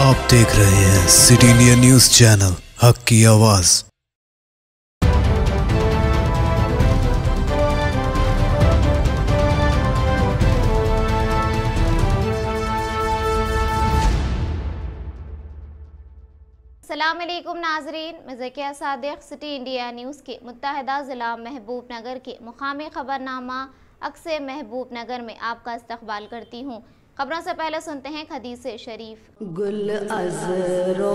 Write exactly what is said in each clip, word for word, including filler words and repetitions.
आप देख रहे हैं सिटी इंडिया न्यूज चैनल, हक की आवाज। अस्सलामुअलैकुम नाजरीन, मैं Zakia Sadiq city India news के मुत्तहदा ज़िला महबूब नगर के मुकामी खबरनामा अक्से महबूब नगर में आपका इस्तकबाल करती हूँ। खबरों से पहले सुनते हैं हदीस शरीफ। गुल अज़रो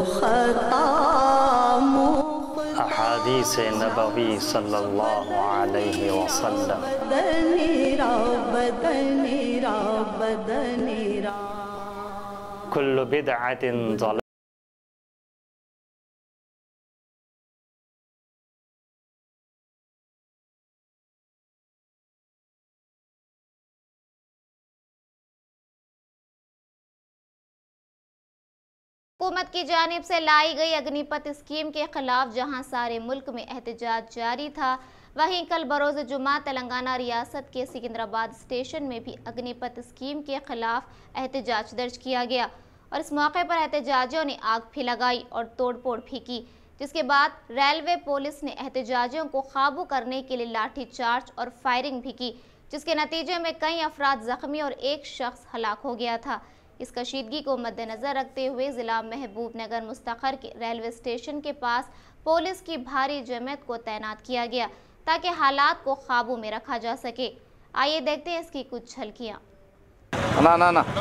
अहादीस नबवी सल्लल्लाहु अलैहि वसल्लम। कुल्लु बिदअतिन ज़लाल। हुकूमत की जानिब से लाई गई अग्निपथ स्कीम के खिलाफ जहां सारे मुल्क में एहतजाज जारी था, वहीं कल बरोज़ जुमा तेलंगाना रियासत के सिकंदराबाद स्टेशन में भी अग्निपथ स्कीम के खिलाफ एहतजाज दर्ज किया गया और इस मौके पर एहतजाजियों ने आग भी लगाई और तोड़फोड़ भी की, जिसके बाद रेलवे पुलिस ने एहतजाजियों को काबू करने के लिए लाठी चार्ज और फायरिंग भी की, जिसके नतीजे में कई अफराद जख्मी और एक शख्स हलाक हो गया था। इस कशीदगी को मद्देनजर रखते हुए ज़िला महबूब नगर मुस्तखर के रेलवे स्टेशन के पास पुलिस की भारी जमात को तैनात किया गया ताकि हालात को काबू में रखा जा सके। आइए देखते हैं इसकी कुछ झलकियाँ। ना ना ना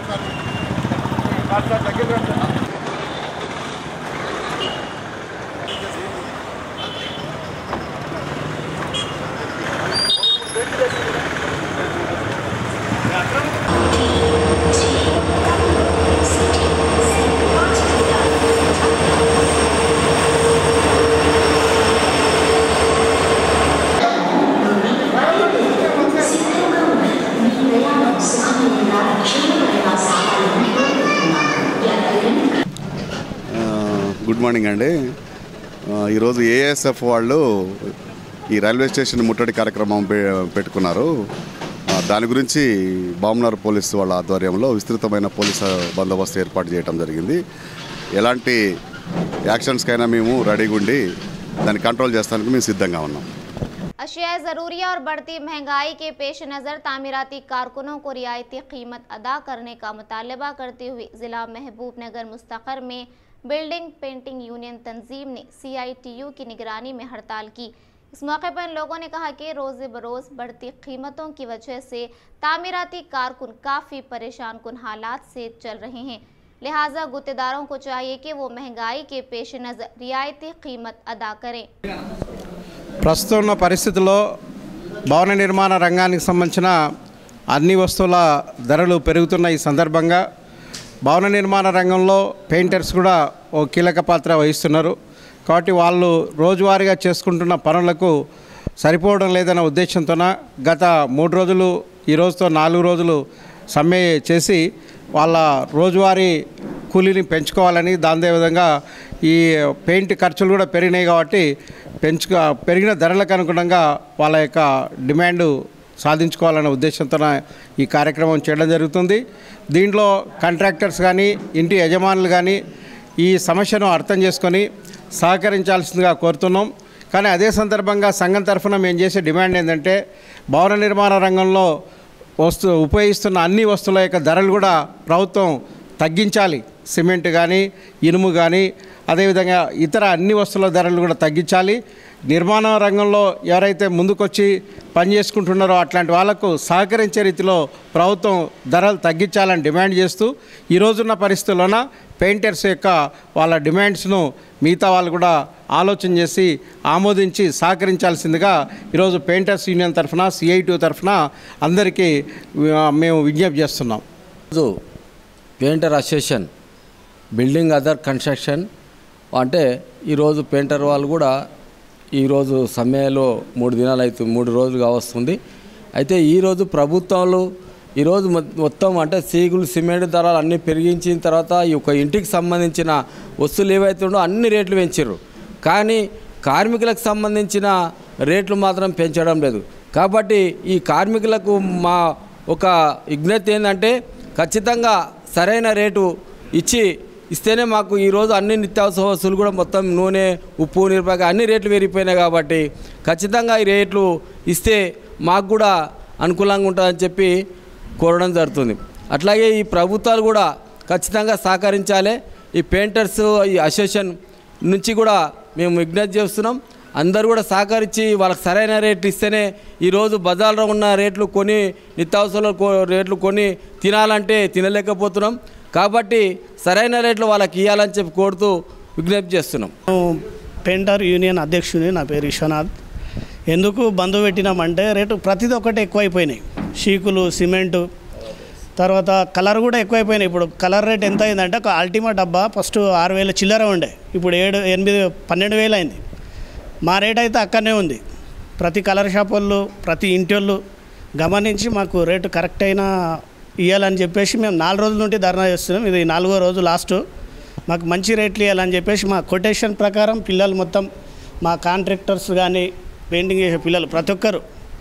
గుడ్ మార్నింగ్ అండి. ఈరోజు ఏఎస్ఎఫ్ వాళ్ళు ఈ రైల్వే స్టేషన్ ముట్టడి కార్యక్రమం పెట్టుకున్నారు. దాని గురించి బామ్నర్ పోలీసు వాళ్ళ ఆధ్వర్యంలో విస్తృతమైన పోలీసు బందోబస్తు ఏర్పాటు చేయడం జరిగింది. ఎలాంటి యాక్షన్స్కైనా మేము రెడీగా ఉండి దాన్ని కంట్రోల్ చేస్తానికి మేము సిద్ధంగా ఉన్నాం. अशिया ज़रूरिया और बढ़ती महंगाई के पेश नज़र तामीराती कारकुनों को रियायती कीमत अदा करने का मुतालबा करते हुए ज़िला महबूब नगर मुस्तखर में बिल्डिंग पेंटिंग यूनियन तंजीम ने सी आई टी यू की निगरानी में हड़ताल की। इस मौके पर लोगों ने कहा कि रोज़ बरोज़ बढ़ती कीमतों की वजह से तामीराती कारकुन काफ़ी परेशान कुन हालात से चल रहे हैं, लिहाजा गुत्तेदारों को चाहिए कि वो महंगाई के पेश नज़र रियायती कीमत अदा करें। ప్రస్తుతం ఉన్న పరిస్థితుల్లో భవన నిర్మాణ రంగానికి సంబంధించిన అన్ని వస్తువుల ధరలు పెరుగుతున్న ఈ సందర్భంగా భవన నిర్మాణ రంగంలో పెయింటర్స్ కూడా ఓ కీలక పాత్ర వహిస్తున్నారు. కాబట్టి వాళ్ళు రోజువారీగా చేసుకుంటున్న పనులకు సరిపోవడం లేదన్న ఉద్దేశంతోన గత మూడు రోజులు ఈ రోజుతో నాలుగు రోజులు సమ్మె చేసి వాళ్ళ రోజువారీ కూలీని పెంచుకోవాలని, దాని విధంగా ఈ పెయింట్ ఖర్చులు కూడా పెరిగినాయి కాబట్టి పెంచుక పెరిగిన ధరలకు అనుగుణంగా వాళ్ళ యొక్క డిమాండ్ సాధించుకోవాలనే ఉద్దేశంతో ఈ కార్యక్రమం చేయడం జరుగుతుంది. దీంట్లో కాంట్రాక్టర్స్ కానీ ఇంటి యజమానులు కానీ ఈ సమస్యను అర్థం చేసుకొని సహకరించాల్సిందిగా కోరుతున్నాం. కానీ అదే సందర్భంగా సంఘం తరఫున మేము చేసే డిమాండ్ ఏంటంటే భవన నిర్మాణ రంగంలో వస్తు ఉపయోగిస్తున్న అన్ని వస్తువుల యొక్క ధరలు కూడా ప్రభుత్వం తగ్గించాలి. సిమెంట్ కానీ ఇనుము కానీ అదేవిధంగా ఇతర అన్ని వస్తువుల ధరలు కూడా తగ్గించాలి. నిర్మాణ రంగంలో ఎవరైతే ముందుకొచ్చి పనిచేసుకుంటున్నారో అట్లాంటి వాళ్లకు సహకరించే రీతిలో ప్రభుత్వం ధరలు తగ్గించాలని డిమాండ్ చేస్తూ ఈ రోజున్న పరిస్థితుల్లోన పెయింటర్స్ యొక్క వాళ్ళ డిమాండ్స్ను మిగతా వాళ్ళు కూడా ఆలోచన చేసి ఆమోదించి సహకరించాల్సిందిగా ఈరోజు పెయింటర్స్ యూనియన్ తరఫున సిఐటి తరఫున అందరికీ మేము విజ్ఞప్తి చేస్తున్నాం. ఈరోజు painter association building other construction అంటే ఈరోజు పెయింటర్ వాళ్ళు కూడా ఈరోజు సమ్మెలో మూడు దినాలు అవుతుంది, మూడు రోజులుగా వస్తుంది. అయితే ఈరోజు ప్రభుత్వాలు ఈరోజు మొత్తం అంటే సీగులు సిమెంట్ ధరలు అన్నీ పెరిగించిన తర్వాత ఈ ఒక ఇంటికి సంబంధించిన వస్తువులు ఏవైతే ఉండో అన్ని రేట్లు పెంచారు, కానీ కార్మికులకు సంబంధించిన రేట్లు మాత్రం పెంచడం లేదు. కాబట్టి ఈ కార్మికులకు మా ఒక విజ్ఞప్తి ఏంటంటే ఖచ్చితంగా సరైన రేటు ఇచ్చి ఇస్తేనే మాకు ఈరోజు అన్ని నిత్యావసర వస్తువులు కూడా మొత్తం నూనె ఉప్పు నిరపక అన్ని రేట్లు పెరిగిపోయినాయి కాబట్టి ఖచ్చితంగా ఈ రేట్లు ఇస్తే మాకు కూడా అనుకూలంగా ఉంటుందని చెప్పి కోరడం జరుగుతుంది. అట్లాగే ఈ ప్రభుత్వాలు కూడా ఖచ్చితంగా సహకరించాలి. ఈ పెయింటర్స్ ఈ అసోసియేషన్ నుంచి కూడా మేము విజ్ఞప్తి చేస్తున్నాం. అందరూ కూడా సహకరించి వాళ్ళకి సరైన రేట్లు ఇస్తేనే ఈరోజు బజార్లో ఉన్న రేట్లు కొని నిత్యావసర రేట్లు కొని తినాలంటే తినలేకపోతున్నాం. కాబట్టి సరైన రేట్లు వాళ్ళకి ఇవ్వాలని చెప్పి కోరుతూ విజ్ఞప్తి చేస్తున్నాం. పెయింటర్ యూనియన్ అధ్యక్షుని, నా పేరు విశ్వనాథ్. ఎందుకు బంద్ పెట్టినామంటే రేటు ప్రతిదీ ఒకటి ఎక్కువైపోయినాయి. షీకులు, సిమెంటు, తర్వాత కలర్ కూడా ఎక్కువైపోయినాయి. ఇప్పుడు కలర్ రేట్ ఎంత అయిందంటే ఒక అల్టిమా డబ్బా ఫస్ట్ ఆరు వేల చిల్లర ఉండే, ఇప్పుడు ఏడు ఎనిమిది పన్నెండు వేలు అయింది. మా రేట్ అయితే అక్కడనే ఉంది. ప్రతి కలర్ షాప్ వాళ్ళు, ప్రతి ఇంటి వాళ్ళు గమనించి మాకు రేటు కరెక్ట్ అయినా ఇవ్వాలని చెప్పేసి మేము నాలుగు రోజుల నుండి ధర్నా చేస్తున్నాం. ఇది నాలుగో రోజు లాస్ట్. మాకు మంచి రేట్లు ఇవ్వాలని చెప్పేసి మా కొటేషన్ ప్రకారం పిల్లలు మొత్తం మా కాంట్రాక్టర్స్ కానీ పెయింటింగ్ చేసే పిల్లలు ప్రతి ఒక్కరు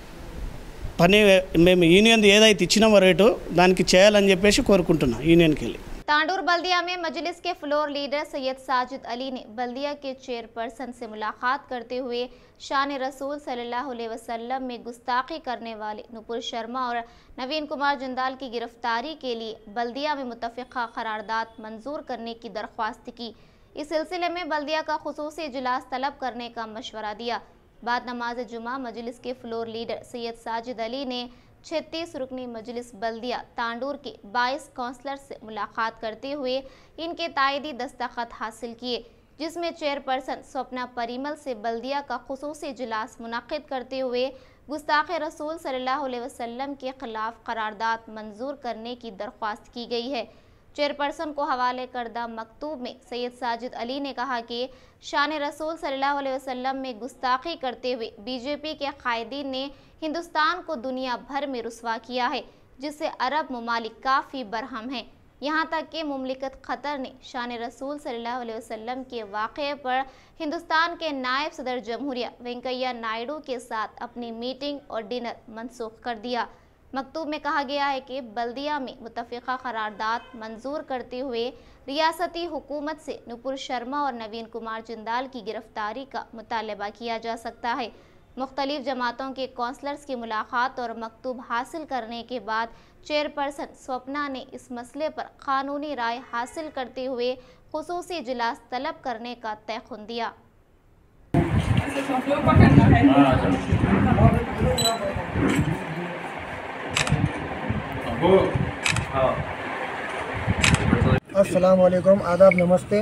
పని మేము యూనియన్ ఏదైతే ఇచ్చినామో రేటు దానికి చేయాలని చెప్పేసి కోరుకుంటున్నాం యూనియన్కి వెళ్ళి. तांडूर बल्दिया में मजलिस के फ्लोर लीडर सैयद साजिद अली ने बल्दिया के चेयरपर्सन से मुलाकात करते हुए शान रसूल सल्लल्लाहु अलैहि वसल्लम में गुस्ताखी करने वाले नुपुर शर्मा और नवीन कुमार जिंदाल की गिरफ्तारी के लिए बल्दिया में मुत्तफ़िक़ा करारदाद मंजूर करने की दरख्वास्त की। इस सिलसिले में बल्दिया का खुसूसी इजलास तलब करने का मशवरा दिया। बाद नमाज जुमा मजलिस के फ्लोर लीडर सैयद साजिद अली ने छत्तीस रुकनी मजलिस बल्दिया तांडूर के बाईस काउंसलर से मुलाकात करते हुए इनके तायदी दस्तखत हासिल किए, जिसमें चेयरपर्सन स्वप्ना परिमल से बल्दिया का खुसूसी इजलास मुनक़िद करते हुए गुस्ताखे रसूल सल्लल्लाहु अलैहि वसल्लम के खिलाफ करारदाद मंजूर करने की दरख्वास्त की गई है। चेयरपर्सन को हवाले करदा मकतूब में सैयद साजिद अली ने कहा कि शान रसूल सल्लल्लाहु अलैहि वसल्लम में गुस्ताखी करते हुए बीजेपी के कायदीन ने हिंदुस्तान को दुनिया भर में रुस्वा किया है, जिससे अरब ममालिक काफ़ी बरहम हैं। यहाँ तक कि मुमलिकत क़तर ने शान रसूल सल्लल्लाहु अलैहि वसल्लम के वाक़े पर हिंदुस्तान के नायब सदर जमहूरिया वेंकैया नायडू के साथ अपनी मीटिंग और डिनर मनसूख कर दिया। मकतूब में कहा गया है कि बल्दिया में मुत्तफ़िक़ा करारदाद मंजूर करते हुए रियासती हुकूमत से नुपुर शर्मा और नवीन कुमार जिंदाल की गिरफ्तारी का मुतालबा किया जा सकता है। मुख्तलिफ जमातों के काउंसलर्स की मुलाकात और मकतूब हासिल करने के बाद चेयरपर्सन स्वप्ना ने इस मसले पर कानूनी राय हासिल करते हुए खुसूसी इजलास तलब करने का तयखुन दिया। अस्सलाम वालेकुम, आदाब, नमस्ते।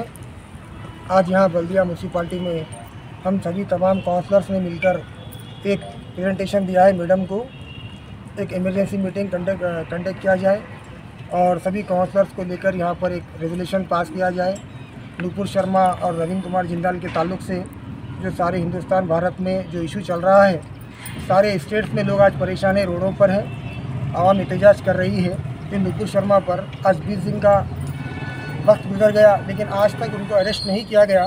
आज यहाँ बल्दिया म्यूनसिपाल्टी में हम सभी तमाम काउंसलर्स ने मिलकर एक प्रेजेंटेशन दिया है मैडम को। एक इमरजेंसी मीटिंग कंडक्ट कंडक्ट किया जाए और सभी काउंसलर्स को लेकर यहाँ पर एक रेजोल्यूशन पास किया जाए। नुपुर शर्मा और नवीन कुमार जिंदाल के ताल्लुक़ से जो सारे हिंदुस्तान भारत में जो इशू चल रहा है, सारे स्टेट्स में लोग आज परेशान हैं, रोडों पर हैं, आवाम एहतजाज कर रही है कि नुपुर शर्मा पर आज बीस दिन का वक्त गुजर गया लेकिन आज तक उनको अरेस्ट नहीं किया गया।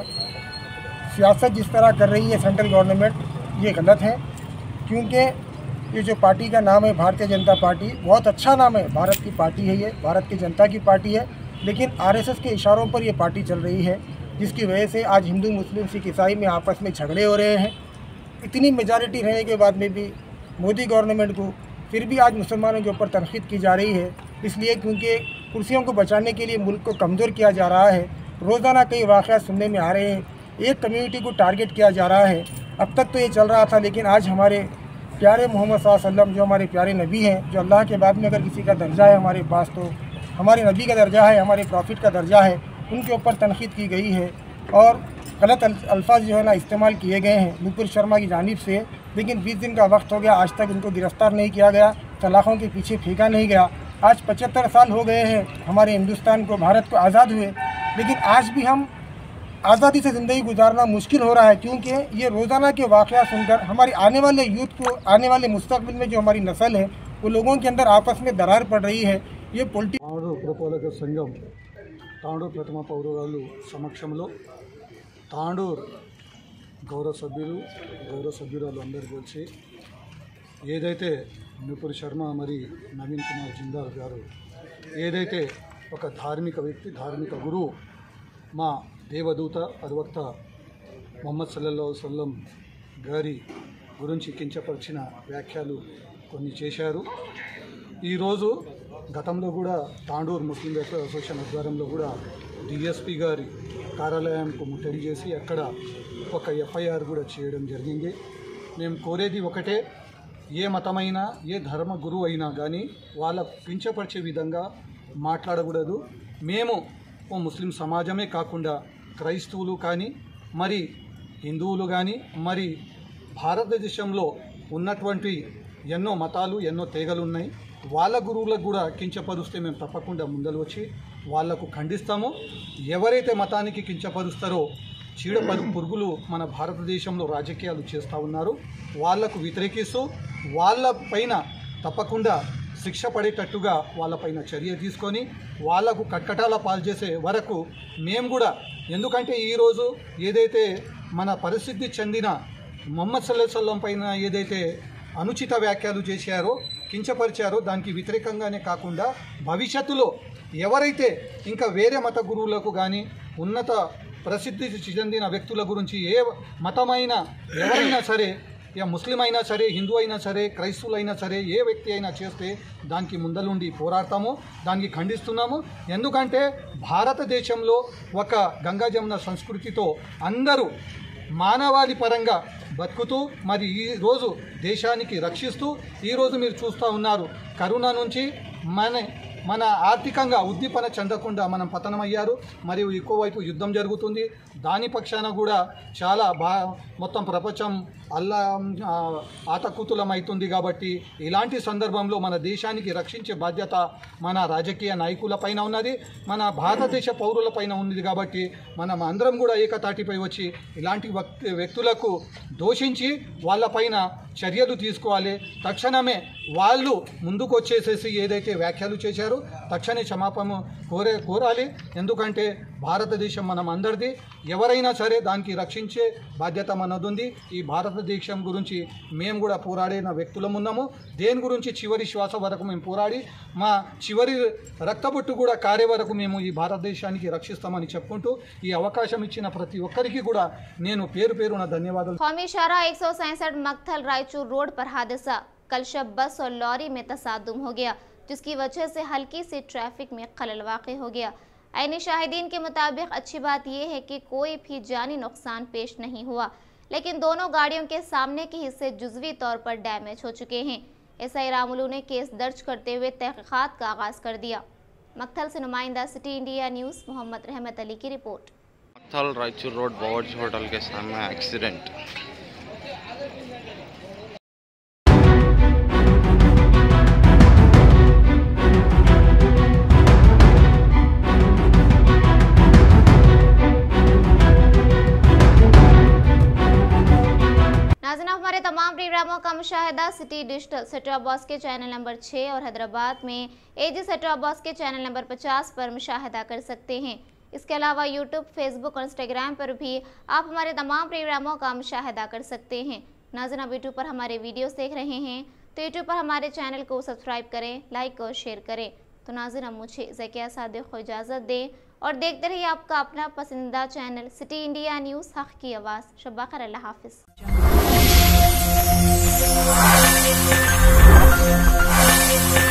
सियासत जिस तरह कर रही है सेंट्रल गवर्नमेंट, ये गलत है, क्योंकि ये जो पार्टी का नाम है भारतीय जनता पार्टी, बहुत अच्छा नाम है, भारत की पार्टी है, ये भारत की जनता की पार्टी है, लेकिन आरएसएस के इशारों पर ये पार्टी चल रही है, जिसकी वजह से आज हिंदू मुस्लिम सिख ईसाई में आपस में झगड़े हो रहे हैं। इतनी मेजॉरिटी रहने के बाद में भी मोदी गवर्नमेंट को फिर भी आज मुसलमानों के ऊपर तनकीद की जा रही है, इसलिए क्योंकि कुर्सियों को बचाने के लिए मुल्क को कमज़ोर किया जा रहा है। रोज़ाना कई वाक़यात सुनने में आ रहे हैं, एक कम्युनिटी को टारगेट किया जा रहा है। अब तक तो ये चल रहा था, लेकिन आज हमारे प्यारे मोहम्मद सल्लल्लाहु अलैहि वसल्लम जो हमारे प्यारे नबी हैं, जो अल्लाह के बाद में अगर किसी का दर्जा है हमारे पास तो हमारे नबी का दर्जा है, हमारे प्रॉफिट का दर्जा है, उनके ऊपर तनकीद की गई है और गलत अल्फाज जो है ना इस्तेमाल किए गए हैं नुपुर शर्मा की जानिब से। लेकिन बीस दिन का वक्त हो गया, आज तक उनको गिरफ़्तार नहीं किया गया, सलाखों के पीछे फेंका नहीं गया। आज पचहत्तर साल हो गए हैं हमारे हिंदुस्तान को, भारत को आज़ाद हुए, लेकिन आज भी हम आज़ादी से ज़िंदगी गुजारना मुश्किल हो रहा है, क्योंकि ये रोज़ाना के वाक़यात सुनकर हमारे आने वाले यूथ को, आने वाले मुस्तक़बिल में जो हमारी नस्ल है, वो लोगों के अंदर आपस में दरार पड़ रही है। ये पोलिटिक తాండూరు పురపాలక సంఘం తాండూరు ప్రథమ పౌరురాలు సమక్షంలో తాండూరు గౌరవ సభ్యులు గౌరవ సభ్యురాలు అందరూ కలిసి ఏదైతే नुपुर शर्मा మరి నవీన్ కుమార్ జిందాల్ గారు ఏదైతే ఒక ధార్మిక వ్యక్తి, ధార్మిక గురువు, మా దేవదూత ప్రవక్త ముహమ్మద్ సల్లల్లాహు అలైహి వసల్లం గారి గురించి కించపరిచిన వ్యాఖ్యలు కొన్ని చేశారు. ఈరోజు గతంలో కూడా తాండూరు ముస్లిం వెల్ఫేర్ అసోసియేషన్ ఆధ్వర్యంలో కూడా డిఎస్పీ గారి కార్యాలయంకు ముట్టడి చేసి అక్కడ ఒక ఎఫ్ఐఆర్ కూడా చేయడం జరిగింది. మేము కోరేది ఒకటే, ఏ మతమైనా ఏ ధర్మ గురువు అయినా కానీ వాళ్ళ కించపరిచే విధంగా మాట్లాడకూడదు. మేము ఓ ముస్లిం సమాజమే కాకుండా క్రైస్తవులు కానీ మరి హిందువులు కానీ మరి భారతదేశంలో ఉన్నటువంటి ఎన్నో మతాలు ఎన్నో తెగలు ఉన్నాయి. వాళ్ళ గురువులకు కూడా కించపరుస్తే మేము తప్పకుండా ముందలు వచ్చి వాళ్లకు ఖండిస్తాము. ఎవరైతే మతానికి కించపరుస్తారో చీడపరు పురుగులు మన భారతదేశంలో రాజకీయాలు చేస్తూ ఉన్నారు. వాళ్లకు వ్యతిరేకిస్తూ వాళ్ళ పైన తప్పకుండా శిక్ష పడేటట్టుగా వాళ్ళపైన చర్య తీసుకొని వాళ్లకు కట్కటాల పాలు చేసే వరకు మేము కూడా, ఎందుకంటే ఈరోజు ఏదైతే మన పరిస్థితి చెందిన ముహమ్మద్ సల్లల్లాహు అలైహి వసల్లం పైన ఏదైతే అనుచిత వ్యాఖ్యలు చేశారో కించపరిచారో దానికి వ్యతిరేకంగానే కాకుండా భవిష్యత్తులో ఎవరైతే ఇంకా వేరే మత గురువులకు కానీ ఉన్నత ప్రసిద్ధి చెందిన వ్యక్తుల గురించి ఏ మతమైనా ఎవరైనా సరే, ఇక ముస్లిం అయినా సరే, హిందూ అయినా సరే, క్రైస్తవులైనా సరే, ఏ వ్యక్తి అయినా చేస్తే దానికి ముందలుండి పోరాడతాము, దానికి ఖండిస్తున్నాము. ఎందుకంటే భారతదేశంలో ఒక గంగా జమున సంస్కృతితో అందరూ మానవాళి పరంగా బతుకుతూ మరి ఈరోజు దేశానికి రక్షిస్తూ ఈరోజు మీరు చూస్తూ ఉన్నారు కరోనా నుంచి మన మన ఆర్థికంగా ఉద్దీపన చెందకుండా మనం పతనమయ్యారు. మరియు ఇంకోవైపు యుద్ధం జరుగుతుంది. దాని పక్షాన కూడా చాలా బా మొత్తం ప్రపంచం అల్లా ఆతకుతులం అవుతుంది. కాబట్టి ఇలాంటి సందర్భంలో మన దేశానికి రక్షించే బాధ్యత మన రాజకీయ నాయకుల పైన ఉన్నది, మన భారతదేశ పౌరుల పైన ఉన్నది. కాబట్టి మనం అందరం కూడా ఏకతాటిపై వచ్చి ఇలాంటి వ్యక్తులకు దోషించి వాళ్ళపైన చర్యలు తీసుకోవాలి. తక్షణమే వాళ్ళు ముందుకు వచ్చేసేసి ఏదైతే వ్యాఖ్యలు చేశారో తక్షణమే క్షమాపణ కోరే కోరాలి. ఎందుకంటే భారతదేశం మనం అందరిది, ఎవరైనా సరే దానికి రక్షించే బాధ్యత మనది ఉంది. ఈ భారతదేశం గురించి మేము కూడా పోరాడిన వ్యక్తులం ఉన్నాము. దేని గురించి చివరి శ్వాస వరకు మేము పోరాడి మా చివరి రక్తబొట్టు కూడా కారే వరకు మేము ఈ భారతదేశానికి రక్షిస్తామని చెప్పుకుంటూ ఈ అవకాశం ఇచ్చిన ప్రతి ఒక్కరికి కూడా నేను పేరు పేరున ధన్యవాదాలు. कौमी शाहराह एक सौ सैंसठ मक्थल रायचूर रोड पर हादसा, कल शब बस और लॉरी में तसादुम हो गया, जिसकी वजह से हल्की सी ट्रैफिक में खलल वाक़ई हो गया। ऐनी शाहिदीन के मुताबिक अच्छी बात यह है कि कोई भी जानी नुकसान पेश नहीं हुआ, लेकिन दोनों गाड़ियों के सामने के हिस्से जुज़वी तौर पर डैमेज हो चुके हैं। एसआई रामुलू ने केस दर्ज करते हुए तहक़ीक़ात का आगाज़ कर दिया। मक्थल से नुमाइंदा city India news Mohammad Rahmat Ali की report. Makthal Raichur road Bawarchi hotel के सामने एक्सीडेंट। नाज़रीन, हमारे तमाम प्रोग्रामों का मुशाहिदा city digital set top box के चैनल नंबर छः और हैदराबाद में एजी सेट टॉप बॉक्स के चैनल नंबर पचास पर मुशाहिदा कर सकते हैं। इसके अलावा यूट्यूब, फेसबुक और इंस्टाग्राम पर भी आप हमारे तमाम प्रोग्रामों का मुशाहिदा कर सकते हैं। नाज़रीन, आप यूट्यूब पर हमारे वीडियोस देख रहे हैं तो यूट्यूब पर हमारे चैनल को सब्सक्राइब करें, लाइक और शेयर करें। तो नाज़रीन, अब मुझे ज़किया सादिक को इजाज़त दें और देखते रहिए आपका अपना पसंदीदा चैनल सिटी इंडिया न्यूज़, हक़ की आवाज़। शब्बा खैर, अल्लाह हाफ़िज़।